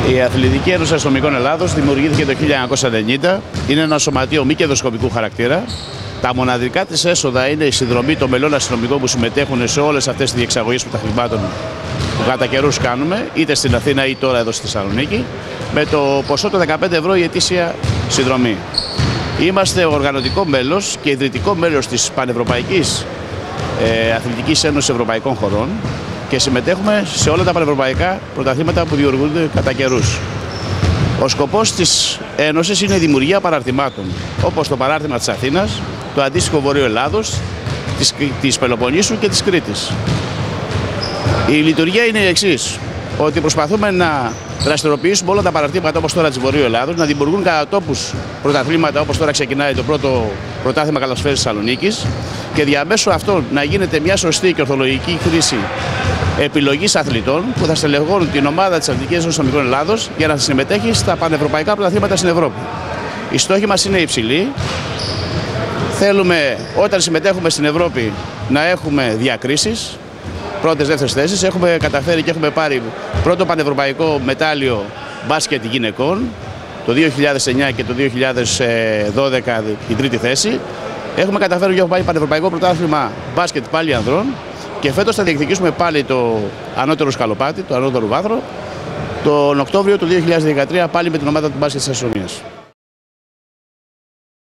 Η Αθλητική Ένωση Αστυνομικών Ελλάδος δημιουργήθηκε το 1990. Είναι ένα σωματείο μη κερδοσκοπικού χαρακτήρα. Τα μοναδικά της έσοδα είναι η συνδρομή των μελών αστυνομικών που συμμετέχουν σε όλες αυτές τις διεξαγωγές πρωταθλημάτων που κατά καιρούς κάνουμε, είτε στην Αθήνα ή τώρα εδώ στη Θεσσαλονίκη, με το ποσό των 15 ευρώ η ετήσια συνδρομή. Είμαστε οργανωτικό μέλος και ιδρυτικό μέλος της Πανευρωπαϊκής Αθλητικής Ένωσης Ευρωπαϊκών Χωρών και συμμετέχουμε σε όλα τα πανευρωπαϊκά πρωταθλήματα που διοργανώνται κατά καιρούς. Ο σκοπός της Ένωσης είναι η δημιουργία παραρτημάτων, όπως το παράρτημα της Αθήνας, το αντίστοιχο Βορείου Ελλάδος, της Πελοποννήσου και της Κρήτης. Η λειτουργία είναι η εξής, ότι προσπαθούμε να δραστηριοποιήσουμε όλα τα παραρτήματα όπως τώρα της Βορείου Ελλάδος, να δημιουργούν κατά τόπους πρωταθλήματα όπως τώρα ξεκινάει το πρώτο πρωτάθλημα καλοσφαίρης της Θεσσαλονίκης και διαμέσου αυτών να γίνεται μια σωστή και ορθολογική χρήση επιλογής αθλητών που θα στελεχώνουν την ομάδα της Αθλητικής Ένωσης Αστυνομικών Ελλάδος για να συμμετέχει στα πανευρωπαϊκά πρωταθλήματα στην Ευρώπη. Οι στόχοι μας είναι υψηλοί. Θέλουμε όταν συμμετέχουμε στην Ευρώπη να έχουμε διακρίσεις, πρώτες, δεύτερες θέσεις. Έχουμε καταφέρει και έχουμε πάρει πρώτο πανευρωπαϊκό μετάλλιο μπάσκετ γυναικών το 2009 και το 2012 την τρίτη θέση. Έχουμε καταφέρει και έχουμε πάει πανευρωπαϊκό πρωτάθλημα μπάσκετ πάλι ανδρών και φέτος θα διεκδικήσουμε πάλι το ανώτερο σκαλοπάτι, το ανώτερο βάθρο, τον Οκτώβριο του 2013 πάλι με την ομάδα του μπάσκετ της Αστυνομίας.